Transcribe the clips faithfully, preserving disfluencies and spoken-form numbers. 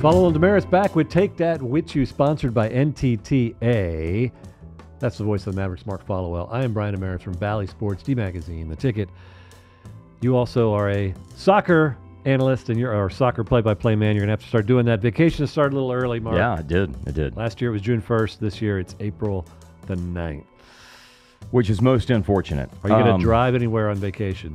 Follow on Damaris back with Take That With You, sponsored by N T T A. That's the voice of the Mavericks, Mark Followell. I am Brian Damaris from Bally Sports, D-Magazine, The Ticket. You also are a soccer analyst and you're a soccer play-by-play man. You're going to have to start doing that. Vacation started a little early, Mark. Yeah, I did. I did. Last year it was June first. This year it's April the ninth. Which is most unfortunate. Are you going to Um, drive anywhere on vacation?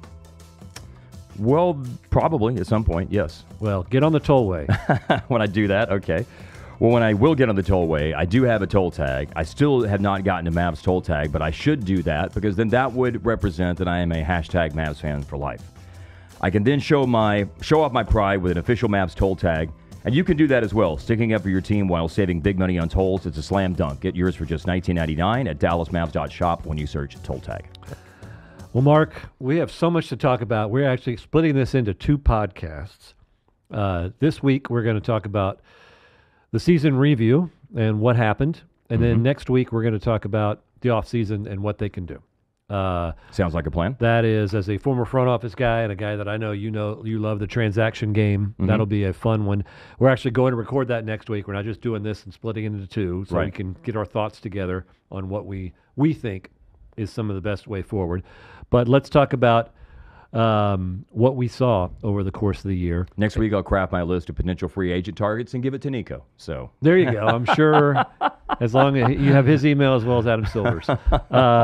Well, probably at some point, yes. Well, get on the tollway. When I do that, okay. Well, when I will get on the tollway, I do have a toll tag. I still have not gotten a Mavs toll tag, but I should do that because then that would represent that I am a hashtag Mavs fan for life. I can then show my show off my pride with an official Mavs toll tag, and you can do that as well. Sticking up for your team while saving big money on tolls, it's a slam dunk. Get yours for just nineteen ninety-nine at dallas mavs dot shop when you search toll tag. Well, Mark, we have so much to talk about. We're actually splitting this into two podcasts. Uh, this week, we're going to talk about the season review and what happened. And Mm-hmm. then next week, we're going to talk about the offseason and what they can do. Uh, Sounds like a plan. that is, as a former front office guy and a guy that I know you know you love the transaction game, Mm-hmm. that'll be a fun one. We're actually going to record that next week. We're not just doing this and splitting it into two, so we Right. can get our thoughts together on what we, we think is some of the best way forward. But let's talk about um, what we saw over the course of the year. Next week, I'll craft my list of potential free agent targets and give it to Nico. So There you go. I'm sure as long as you have his email as well as Adam Silver's. Uh,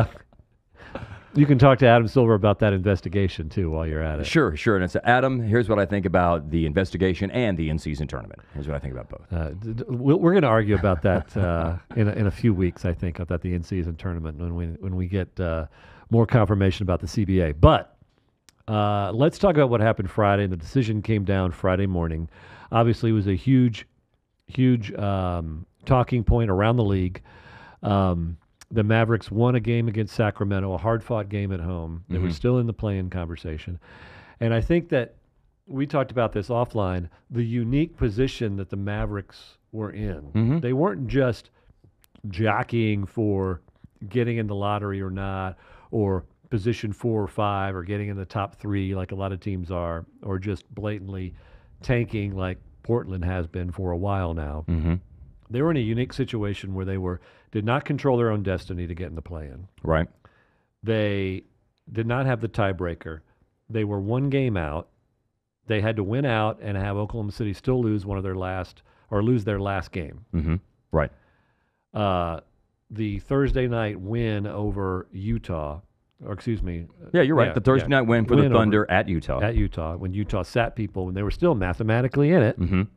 you can talk to Adam Silver about that investigation, too, while you're at it. Sure, sure. And it's Adam, here's what I think about the investigation and the in-season tournament. Here's what I think about both. Uh, d- d- we'll- we're going to argue about that uh, in, a, in a few weeks, I think, about the in-season tournament when we, when we get uh, more confirmation about the C B A. But uh, let's talk about what happened Friday. The decision came down Friday morning. Obviously, it was a huge, huge um, talking point around the league. Um, the Mavericks won a game against Sacramento, a hard-fought game at home. They were Mhm. still in the play-in conversation. And I think that we talked about this offline, the unique position that the Mavericks were in. Mhm. They weren't just jockeying for getting in the lottery or not, or position four or five, or getting in the top three like a lot of teams are, or just blatantly tanking like Portland has been for a while now. Mm-hmm. They were in a unique situation where they were did not control their own destiny to get in the play-in. Right. They did not have the tiebreaker. They were one game out. They had to win out and have Oklahoma City still lose one of their last, or lose their last game. Mm-hmm. Right. Uh, the Thursday night win over Utah, or excuse me. Yeah, you're right. yeah, the Thursday yeah, night win for win the Thunder over- at Utah. at Utah, when Utah sat people when they were still mathematically in it, mm-hmm.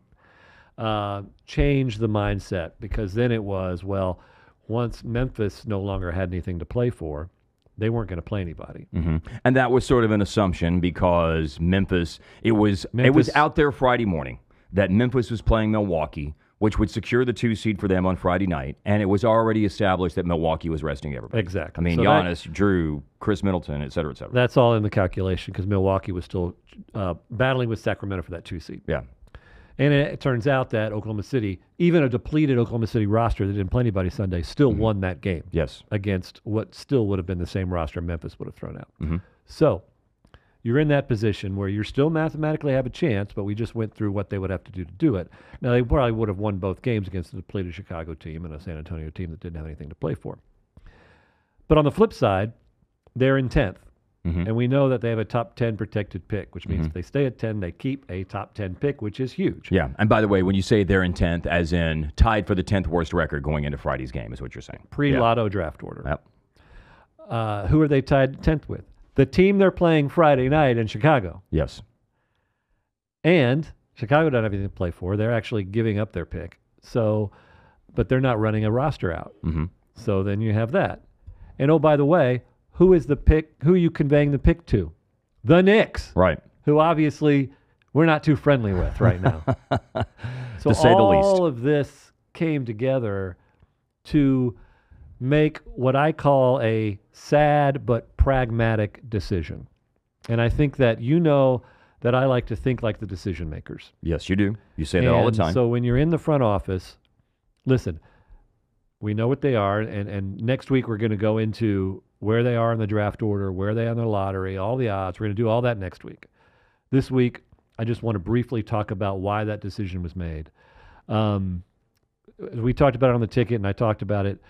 uh, changed the mindset, because then it was, well, once Memphis no longer had anything to play for, they weren't going to play anybody. Mm-hmm. And that was sort of an assumption because Memphis, it was it Memphis- was out there Friday morning that Memphis was playing Milwaukee, which would secure the two seed for them on Friday night, and it was already established that Milwaukee was resting everybody. Exactly. I mean, So that- Giannis, Drew, Chris Middleton, et cetera, et cetera. That's all in the calculation, because Milwaukee was still uh, battling with Sacramento for that two seed. Yeah. And it, it turns out that Oklahoma City, even a depleted Oklahoma City roster that didn't play anybody Sunday, still Mm-hmm. won that game Yes. against what still would have been the same roster Memphis would have thrown out. Mm-hmm. So you're in that position where you still mathematically have a chance, but we just went through what they would have to do to do it. Now, they probably would have won both games against a depleted Chicago team and a San Antonio team that didn't have anything to play for. But on the flip side, they're in tenth. Mm-hmm. And we know that they have a top ten protected pick, which means Mhm. if they stay at ten, they keep a top ten pick, which is huge. Yeah. And by the way, when you say they're in tenth, as in tied for the tenth worst record going into Friday's game, is what you're saying. Pre-lotto draft order. Yep. Uh, who are they tied tenth with? The team they're playing Friday night in Chicago. Yes. And Chicago doesn't have anything to play for. They're actually giving up their pick. So, but they're not running a roster out. Mm-hmm. So then you have that. And oh, by the way, who is the pick? Who are you conveying the pick to? The Knicks, Right. who obviously we're not too friendly with right now. So To say the all least. of this came together to make what I call a sad but pragmatic decision. And I think that you know that I like to think like the decision makers. Yes, you do. You say that all the And time. So when you're in the front office, listen, we know what they are, and, and next week we're going to go into where they are in the draft order, where they are in the lottery, all the odds. We're going to do all that next week. This week, I just want to briefly talk about why that decision was made. Um, we talked about it on the ticket, and I talked about it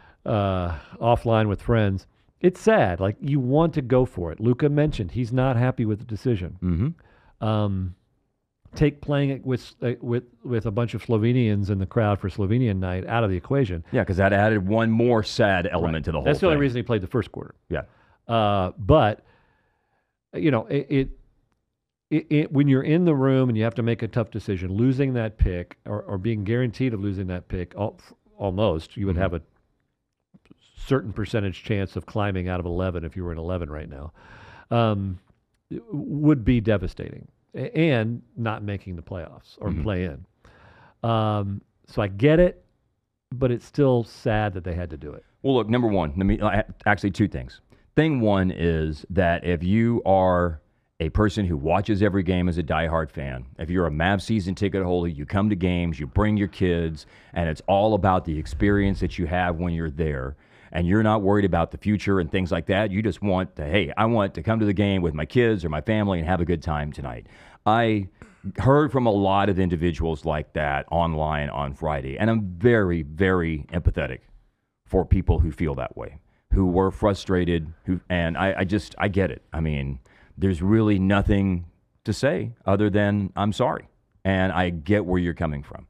uh, offline with friends. It's sad. Like, you want to go for it. Luka mentioned he's not happy with the decision. Mm-hmm. Um, take playing it with uh, with with a bunch of Slovenians in the crowd for Slovenian night out of the equation. Yeah, because that added one more sad element Right. to the whole That's the only thing. reason he played the first quarter. Yeah. Uh, but you know, it, it, it, it when you're in the room and you have to make a tough decision, losing that pick or, or being guaranteed of losing that pick, al- almost you would Mhm. have a certain percentage chance of climbing out of eleven if you were in eleven right now, um, would be devastating, a- and not making the playoffs or Mhm. play in. Um, so I get it, but it's still sad that they had to do it. Well, look, number one, let me I- actually two things. Thing one is that if you are a person who watches every game as a diehard fan, if you're a Mavs season ticket holder, you come to games, you bring your kids, and it's all about the experience that you have when you're there, and you're not worried about the future and things like that. You just want to, hey, I want to come to the game with my kids or my family and have a good time tonight. I heard from a lot of individuals like that online on Friday, and I'm very, very empathetic for people who feel that way, who were frustrated, who and I, I just, I get it. I mean, there's really nothing to say other than I'm sorry, and I get where you're coming from.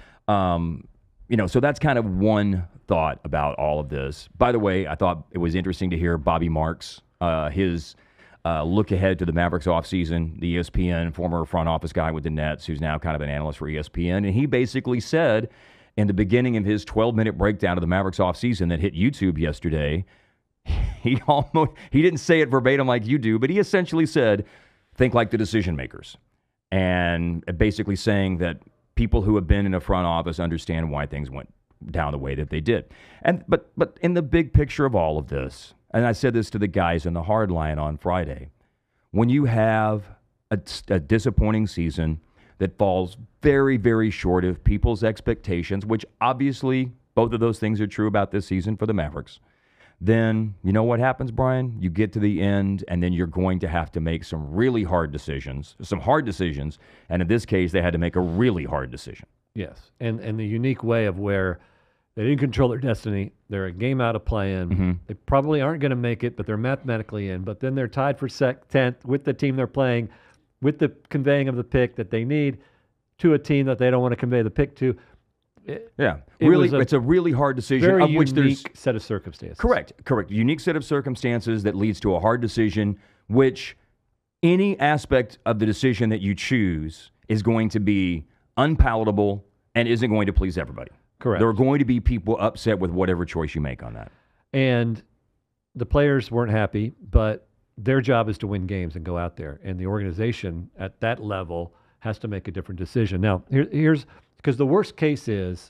Um, you know, so that's kind of one thought about all of this. By the way, I thought it was interesting to hear Bobby Marks, uh, his uh, look ahead to the Mavericks offseason, the E S P N former front office guy with the Nets, who's now kind of an analyst for E S P N, and he basically said in the beginning of his twelve-minute breakdown of the Mavericks offseason that hit YouTube yesterday, he almost he didn't say it verbatim like you do, but he essentially said, think like the decision makers, and basically saying that people who have been in a front office understand why things went down the way that they did. And but but in the big picture of all of this, and I said this to the guys in the hard line on Friday, when you have a, a disappointing season that falls very, very short of people's expectations, which obviously both of those things are true about this season for the Mavericks, then you know what happens, Brian? You get to the end, and then you're going to have to make some really hard decisions, some hard decisions, and in this case, they had to make a really hard decision. Yes, and and the unique way of where they didn't control their destiny. They're a game out of play-in. Mm-hmm. They probably aren't going to make it, but they're mathematically in. But then they're tied for sec- tenth with the team they're playing, with the conveying of the pick that they need to a team that they don't want to convey the pick to. It, Yeah, it really, was a it's a really hard decision very of which there's unique set of circumstances. correct, correct, unique set of circumstances that leads to a hard decision, which any aspect of the decision that you choose is going to be unpalatable and isn't going to please everybody. Correct. There are going to be people upset with whatever choice you make on that. And the players weren't happy, but their job is to win games and go out there. And the organization at that level has to make a different decision. Now, here, here's because the worst case is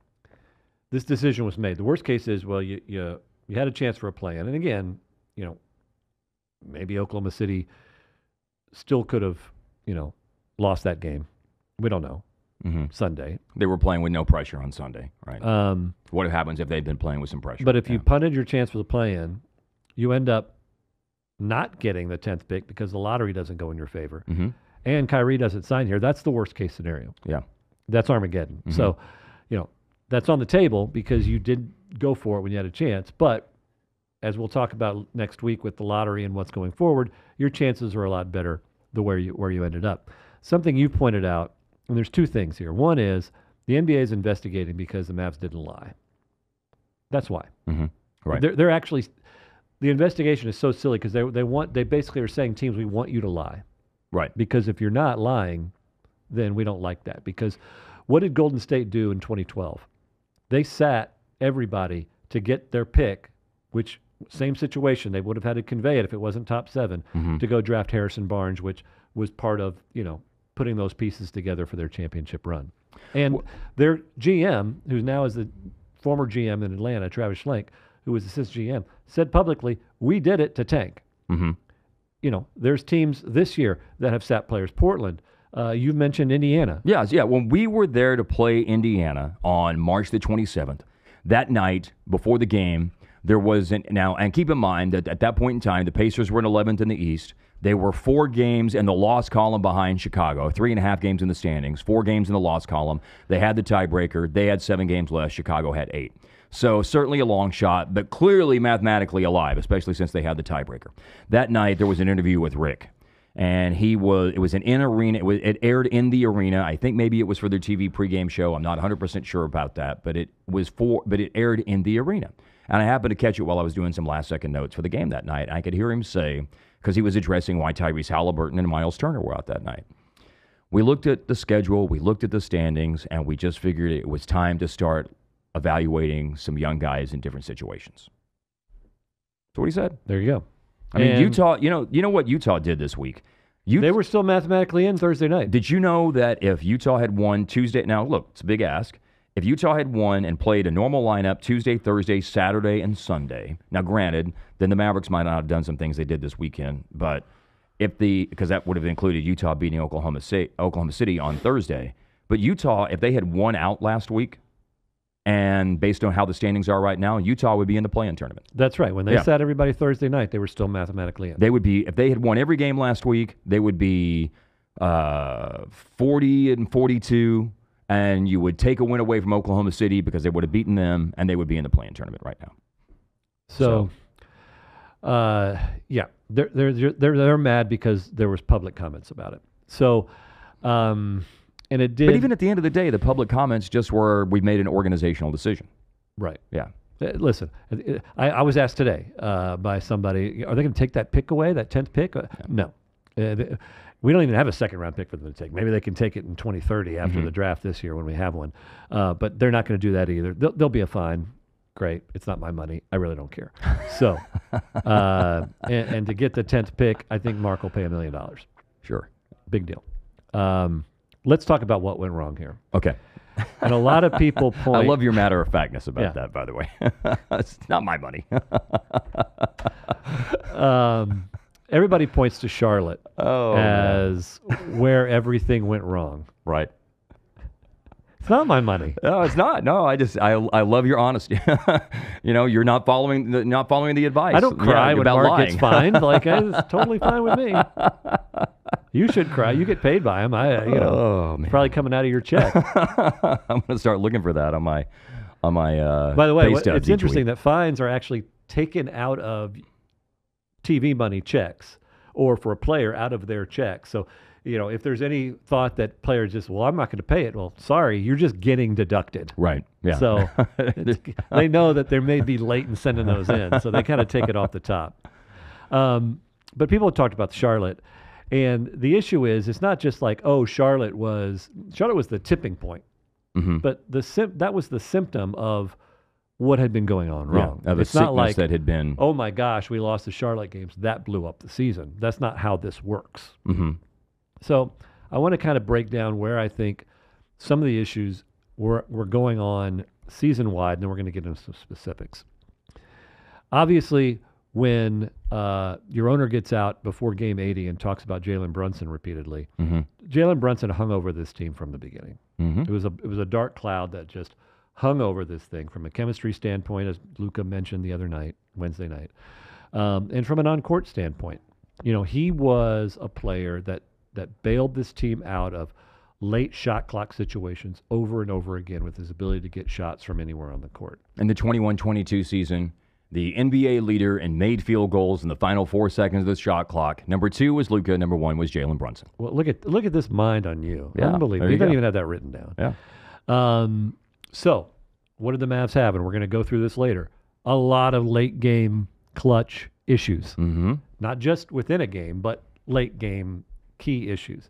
this decision was made. The worst case is, well, you you, you had a chance for a play-in. And again, you know, maybe Oklahoma City still could have, you know, lost that game. We don't know. Mm-hmm. Sunday. They were playing with no pressure on Sunday, right? Um, what happens if they'd been playing with some pressure? But if Yeah. you punted your chance for the play-in, you end up not getting the tenth pick because the lottery doesn't go in your favor, Mm-hmm. and Kyrie doesn't sign here. That's the worst case scenario. Yeah. That's Armageddon. Mm-hmm. So, you know, that's on the table because you did go for it when you had a chance. But as we'll talk about next week with the lottery and what's going forward, your chances are a lot better the where you where you ended up. Something you pointed out. And there's two things here. One is the N B A is investigating because the Mavs didn't lie. That's why. Mm-hmm. Right. They're, they're actually, the investigation is so silly because they they want they basically are saying teams, we want you to lie, Right. because if you're not lying, then we don't like that. Because what did Golden State do in twenty twelve? They sat everybody to get their pick, which same situation they would have had to convey it if it wasn't top seven, Mhm. to go draft Harrison Barnes, which was part of you know. putting those pieces together for their championship run. And Well, their G M, who now is the former G M in Atlanta, Travis Schlenk, who was assistant G M, said publicly, we did it to tank. Mm-hmm. You know, there's teams this year that have sat players. Portland, uh, you mentioned Indiana. Yeah, yeah. When we were there to play Indiana on March the twenty-seventh, that night before the game, there was an, now, and keep in mind that at that point in time, the Pacers were in eleventh in the East. They were four games in the loss column behind Chicago, three and a half games in the standings, four games in the loss column. They had the tiebreaker. They had seven games left. Chicago had eight. So certainly a long shot, but clearly mathematically alive, especially since they had the tiebreaker. That night, there was an interview with Rick. And he was, it was an in-arena, it, was, it aired in the arena. I think maybe it was for their T V pregame show. I'm not one hundred percent sure about that, but it was for, but it aired in the arena. And I happened to catch it while I was doing some last-second notes for the game that night. I could hear him say, because he was addressing why Tyrese Halliburton and Miles Turner were out that night. We looked at the schedule, we looked at the standings, and we just figured it was time to start evaluating some young guys in different situations. That's what he said. There you go. I mean, And Utah, you know, you know what Utah did this week? You, they were still mathematically in Thursday night. Did you know that if Utah had won Tuesday, now look, it's a big ask. If Utah had won and played a normal lineup Tuesday, Thursday, Saturday, and Sunday, now granted, then the Mavericks might not have done some things they did this weekend, but if the, because that would have included Utah beating Oklahoma City, Oklahoma City on Thursday, but Utah, if they had won out last week, and based on how the standings are right now, Utah would be in the play-in tournament. That's right. When they Yeah. sat everybody Thursday night, they were still mathematically in. They would be, if they had won every game last week, they would be uh, forty and forty-two, and you would take a win away from Oklahoma City because they would have beaten them, and they would be in the play-in tournament right now. So, uh, yeah, they're, they're they're they're mad because there was public comments about it. So, um, and it did. But even at the end of the day, the public comments just were, we made an organizational decision. Right. Yeah. Uh, Listen, uh, I, I was asked today uh, by somebody, are they going to take that pick away, that tenth pick? Uh, no. Uh, th- we don't even have a second round pick for them to take. Maybe they can take it in twenty thirty after Mhm. the draft this year when we have one. Uh, but they're not going to do that either. They'll, they'll be a fine. Great. It's not my money. I really don't care. So, uh, and, and to get the tenth pick, I think Mark will pay a million dollars. Sure. Big deal. Um, let's talk about what went wrong here. Okay. And a lot of people point. I love your matter-of-factness about Yeah. that, by the way. It's not my money. um, everybody points to Charlotte Oh, man. as where everything went wrong. Right. It's not my money. No, it's not. No, I just I I love your honesty. You know, you're not following the not following the advice. I don't Yeah, cry when about Mark lying. gets fined. Like, it's totally fine with me. You should cry. You get paid by him. I, you know, Oh man. probably coming out of your check. I'm gonna start looking for that on my on my. Uh, By the way, pay what- stubs it's each interesting week. that fines are actually taken out of T V money checks, or for a player out of their check. So, you know, if there's any thought that players just, well, I'm not going to pay it. Well, sorry, you're just getting deducted. Right. Yeah. So it's, they know that they may be late in sending those in, so they kind of take it off the top. Um, but people have talked about Charlotte, and the issue is, it's not just like, oh, Charlotte was Charlotte was the tipping point, Mhm. but the sim- that was the symptom of what had been going on Yeah, wrong. of a It's not sickness like, that had been. oh my gosh, we lost the Charlotte games, that blew up the season. That's not how this works. hmm So I want to kind of break down where I think some of the issues were, were going on season-wide, and then we're going to get into some specifics. Obviously, when uh, your owner gets out before game eighty and talks about Jalen Brunson repeatedly, hmm Jalen Brunson hung over this team from the beginning. hmm It was a it was a dark cloud that just hung over this thing from a chemistry standpoint, as Luca mentioned the other night, Wednesday night, um, and from an on-court standpoint. You know, he was a player that that bailed this team out of late shot clock situations over and over again with his ability to get shots from anywhere on the court. In the twenty-one twenty-two season, the N B A leader in made field goals in the final four seconds of the shot clock. Number two was Luka. Number one was Jalen Brunson. Well, look at look at this mind on you. Yeah, Unbelievable. there You you don't go. even have that written down. Yeah. Um, so, what did the Mavs have? And we're going to go through this later. A lot of late game clutch issues, Mm-hmm. not just within a game, but late game key issues.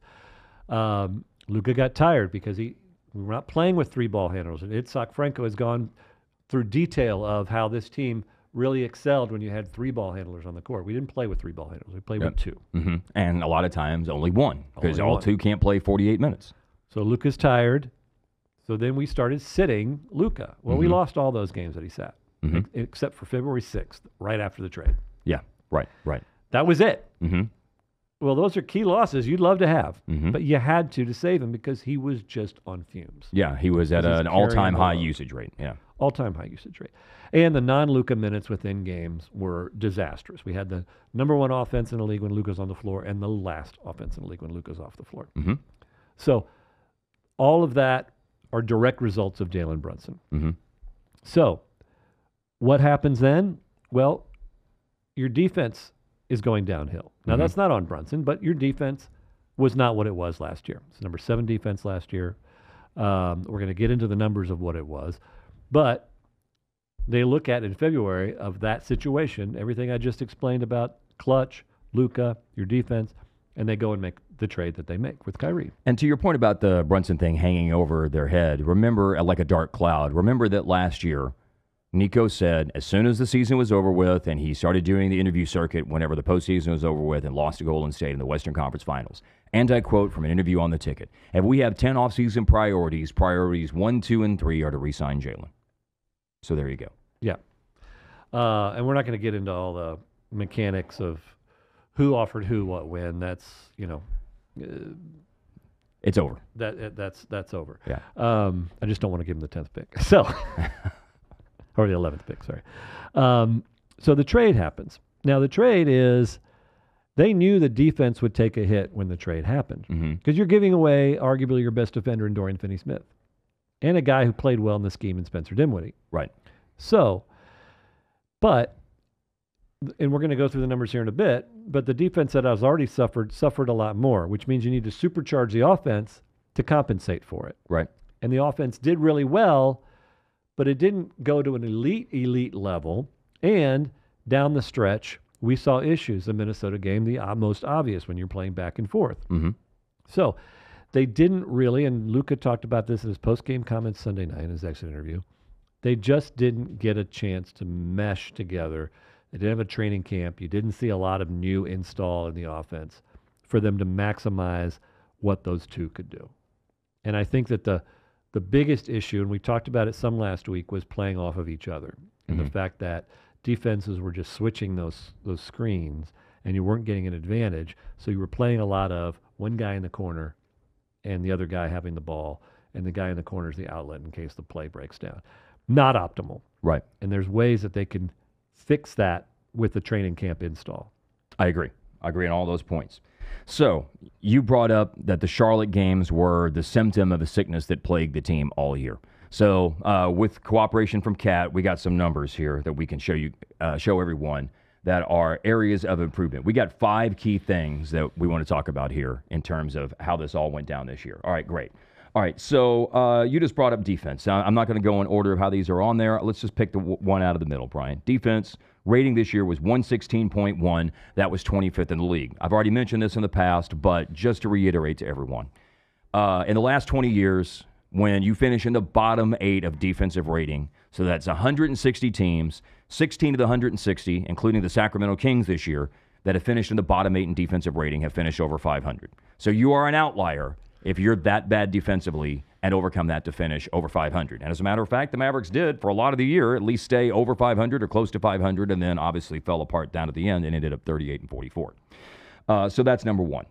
Um, Luka got tired because he we were not playing with three ball handlers. And Itzhak Franco has gone through detail of how this team really excelled when you had three ball handlers on the court. We didn't play with three ball handlers. We played Yep. with two. Mm-hmm. And a lot of times only one because Only all one. two can't play forty-eight minutes. So Luka's tired. So then we started sitting Luka. Well, we Mhm. lost all those games that he sat, Mhm. ex- except for February sixth, right after the trade. Yeah. Right. Right. That was it. Mm-hmm. Well, those are key losses you'd love to have, Mhm. but you had to to save him because he was just on fumes. Yeah. He was at Because a, he's an all-time carrying the high load. usage rate. Yeah. all-time high usage rate. And the non-Luka minutes within games were disastrous. We had the number one offense in the league when Luka's on the floor and the last offense in the league when Luka's off the floor. Mm-hmm. So all of that are direct results of Jalen Brunson. Mm-hmm. So what happens then? Well, your defense is going downhill. Now, mm-hmm. that's not on Brunson, but your defense was not what it was last year. It's number seven defense last year. Um, we're going to get into the numbers of what it was. But they look at in February of that situation, everything I just explained about Clutch, Luka, your defense, and they go and make the trade that they make with Kyrie. And to your point about the Brunson thing hanging over their head, remember, like a dark cloud, remember that last year, Nico said as soon as the season was over with and he started doing the interview circuit whenever the postseason was over with and lost to Golden State in the Western Conference Finals, and I quote from an interview on The Ticket, if we have ten offseason priorities, priorities one, two, and three are to re-sign Jalen. So there you go. Yeah. Uh, and we're not going to get into all the mechanics of who offered who what when. That's, you know, uh, it's over. That uh, that's that's over. Yeah. Um, I just don't want to give him the tenth pick. So, or the eleventh pick. Sorry. Um, so the trade happens. Now the trade is, they knew the defense would take a hit when the trade happened because mm-hmm. you're giving away arguably your best defender in Dorian Finney-Smith and a guy who played well in the scheme in Spencer Dinwiddie. Right. So, but. And we're going to go through the numbers here in a bit, but the defense that has already suffered, suffered a lot more, which means you need to supercharge the offense to compensate for it. Right. And the offense did really well, but it didn't go to an elite, elite level. And down the stretch, we saw issues. The Minnesota game, the most obvious when you're playing back and forth. Mm-hmm. So they didn't really, and Luka talked about this in his post-game comments Sunday night in his exit interview, they just didn't get a chance to mesh together. They didn't have a training camp. You didn't see a lot of new install in the offense for them to maximize what those two could do. And I think that the the biggest issue, and we talked about it some last week, was playing off of each other. And mm-hmm. the fact that defenses were just switching those those screens and you weren't getting an advantage. So you were playing a lot of one guy in the corner and the other guy having the ball, and the guy in the corner is the outlet in case the play breaks down. Not optimal. Right. And there's ways that they can fix that with the training camp install. I agree. I agree on all those points. So you brought up that the Charlotte games were the symptom of a sickness that plagued the team all year. So uh, with cooperation from Kat, we got some numbers here that we can show you, uh, show everyone that are areas of improvement. We got five key things that we want to talk about here in terms of how this all went down this year. All right, great. All right, so uh, you just brought up defense. Now, I'm not going to go in order of how these are on there. Let's just pick the w- one out of the middle, Brian. Defense rating this year was one sixteen point one. That was twenty-fifth in the league. I've already mentioned this in the past, but just to reiterate to everyone, uh, in the last twenty years, when you finish in the bottom eight of defensive rating, so that's one hundred sixty teams, sixteen of the one hundred sixty, including the Sacramento Kings this year, that have finished in the bottom eight in defensive rating have finished over five hundred. So you are an outlier if you're that bad defensively and overcome that to finish over five hundred. And as a matter of fact, the Mavericks did, for a lot of the year, at least stay over five hundred or close to five hundred, and then obviously fell apart down at the end and ended up thirty-eight and forty-four. Uh, so that's number one.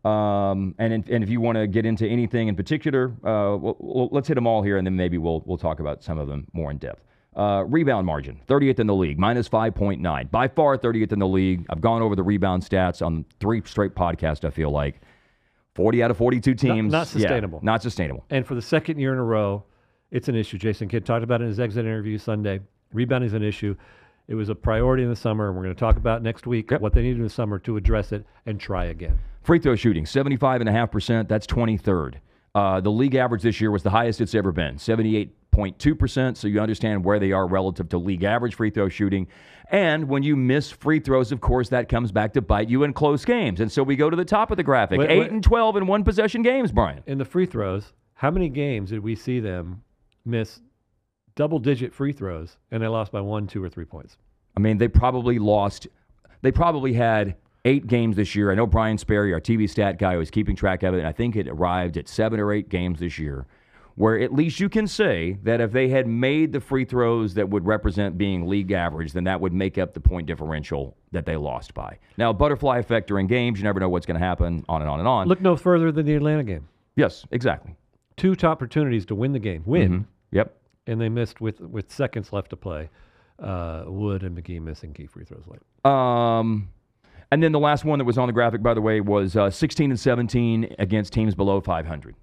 Um, and, in, and if you want to get into anything in particular, uh, we'll, we'll, let's hit them all here, and then maybe we'll, we'll talk about some of them more in depth. Uh, rebound margin, thirtieth in the league, minus five point nine. By far, thirtieth in the league. I've gone over the rebound stats on three straight podcasts, I feel like. forty out of forty-two teams. Not, not sustainable. Yeah, not sustainable. And for the second year in a row, it's an issue. Jason Kidd talked about it in his exit interview Sunday. Rebounding is an issue. It was a priority in the summer, and we're going to talk about next week yep. what they need in the summer to address it and try again. Free throw shooting, seventy-five point five percent. That's twenty-third. Uh, the league average this year was the highest it's ever been, seventy-eight point two percent. So you understand where they are relative to league average free throw shooting. And when you miss free throws, of course, that comes back to bite you in close games. And so we go to the top of the graphic. Wait, eight wait. and twelve in one-possession games, Brian. In the free throws, how many games did we see them miss double-digit free throws and they lost by one, two, or three points? I mean, they probably lost. They probably had eight games this year. I know Brian Sperry, our T V stat guy, was keeping track of it, and I think it arrived at seven or eight games this year, where at least you can say that if they had made the free throws that would represent being league average, then that would make up the point differential that they lost by. Now, butterfly effect during games, you never know what's going to happen, on and on and on. Look no further than the Atlanta game. Yes, exactly. Two top opportunities to win the game. Win. Mm-hmm. Yep. and they missed with with seconds left to play. Uh, Wood and McGee missing key free throws late. Um, and then the last one that was on the graphic, by the way, was uh, sixteen and seventeen against teams below five hundred.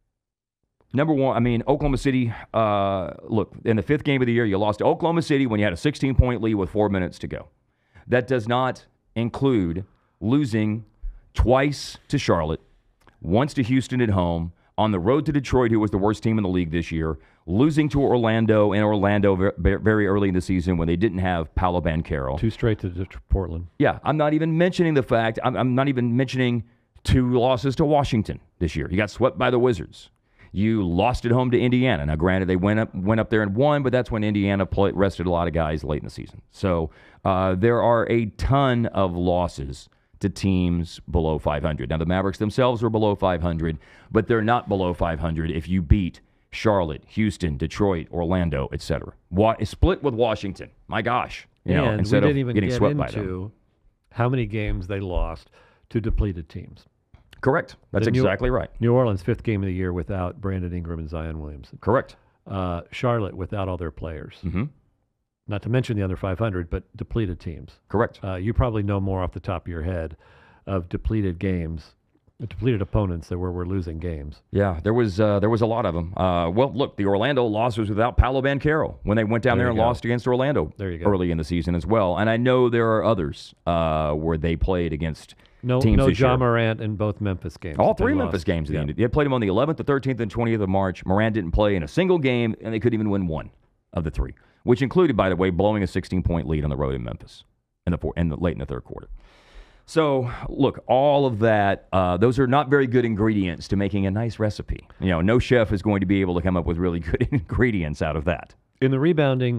Number one, I mean, Oklahoma City, uh, look, in the fifth game of the year, you lost to Oklahoma City when you had a sixteen-point lead with four minutes to go. That does not include losing twice to Charlotte, once to Houston at home, on the road to Detroit, who was the worst team in the league this year, losing to Orlando in Orlando ver- very early in the season when they didn't have Paolo Banchero. Two straight to to Portland. Yeah, I'm not even mentioning the fact, I'm, I'm not even mentioning two losses to Washington this year. You got swept by the Wizards. You lost at home to Indiana. Now, granted, they went up went up there and won, but that's when Indiana play, rested a lot of guys late in the season. So uh, there are a ton of losses to teams below five hundred. Now, the Mavericks themselves are below five hundred, but they're not below five hundred if you beat Charlotte, Houston, Detroit, Orlando, et cetera. Wa- split with Washington. My gosh. You know, and instead we of didn't even getting get swept by them. into how many games they lost to depleted teams. Correct. That's The New- exactly right. New Orleans, fifth game of the year without Brandon Ingram and Zion Williamson. Correct. Uh, Charlotte without all their players. Mm-hmm. Not to mention the under five hundred, but depleted teams. Correct. Uh, you probably know more off the top of your head of depleted games, depleted opponents that where we're losing games. Yeah, there was uh, there was a lot of them. Uh, well, look, the Orlando loss was without Paolo Banchero when they went down There there, you and go. lost against Orlando There you go. early in the season as well. And I know there are others uh, where they played against No, teams no this John year. Morant in both Memphis games. All They three lost. Memphis games. Yeah. Yeah. They played them on the eleventh, the thirteenth, and twentieth of March. Morant didn't play in a single game, and they couldn't even win one of the three, which included, by the way, blowing a sixteen-point lead on the road in Memphis in the, four, in the late in the third quarter. So, look, all of that, uh, those are not very good ingredients to making a nice recipe. You know, no chef is going to be able to come up with really good ingredients out of that. In the rebounding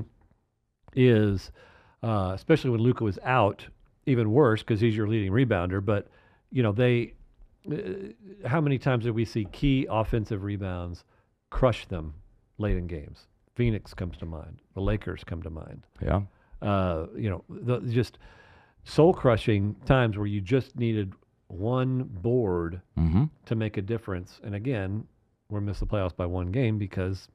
is, uh, especially when Luka was out, even worse because he's your leading rebounder. But, you know, they, uh, how many times did we see key offensive rebounds crush them late in games? Phoenix comes to mind. The Lakers come to mind. Yeah. Uh, you know, the, just soul-crushing times where you just needed one board Mm-hmm. to make a difference. And again, we're missed the playoffs by one game because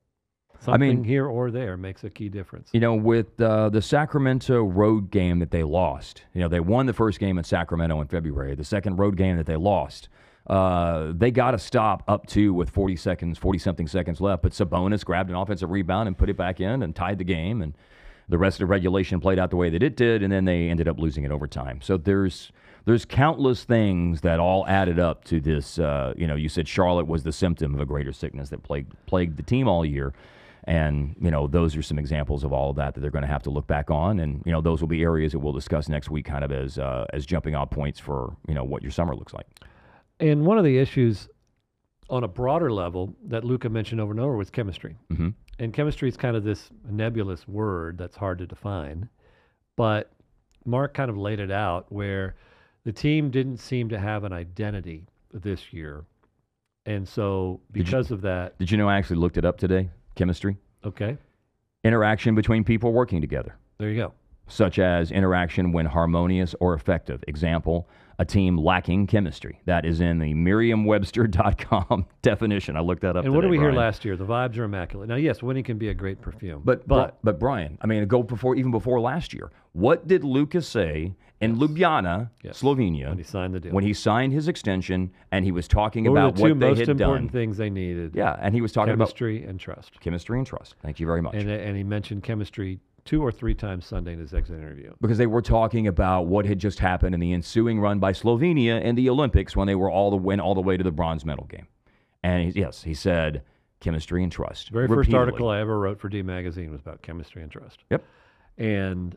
I something mean- here or there makes a key difference. You know, with uh, the Sacramento road game that they lost, you know, they won the first game in Sacramento in February. The second road game that they lost, uh, they got to stop up to with forty seconds, forty-something seconds left. But Sabonis grabbed an offensive rebound and put it back in and tied the game. And the rest of the regulation played out the way that it did, and then they ended up losing it overtime. So there's there's countless things that all added up to this. Uh, you know, you said Charlotte was the symptom of a greater sickness that plagued plagued the team all year. And, you know, those are some examples of all of that that they're going to have to look back on. And, you know, those will be areas that we'll discuss next week kind of as uh, as jumping off points for, you know, what your summer looks like. And one of the issues on a broader level that Luka mentioned over and over was chemistry. Mm-hmm. And chemistry is kind of this nebulous word that's hard to define. But Mark kind of laid it out where the team didn't seem to have an identity this year. And so Did you- because of that, Did you know I actually looked it up today? Chemistry. okay, Interaction between people working together, there you go. such as interaction when harmonious or effective. Example, a team lacking chemistry. That is in the Merriam Webster dot com definition. I looked that up And what today, did we hear Brian. last year? The vibes are immaculate. Now, yes, winning can be a great perfume. But, but but, Brian, I mean, go before even before last year. What did Lucas say in Ljubljana, Yes. Slovenia, when he signed the deal. when he signed his extension and he was talking what were about the two what they most had important done? things they needed? Yeah, and he was talking Chemistry and trust. about chemistry and trust. Thank you very much. And, and he mentioned chemistry two or three times Sunday in his exit interview. Because they were talking about what had just happened in the ensuing run by Slovenia in the Olympics when they were all the went all the way to the bronze medal game. And he, yes, he said chemistry and trust. Very first repeatedly. article I ever wrote for D Magazine was about chemistry and trust. Yep. And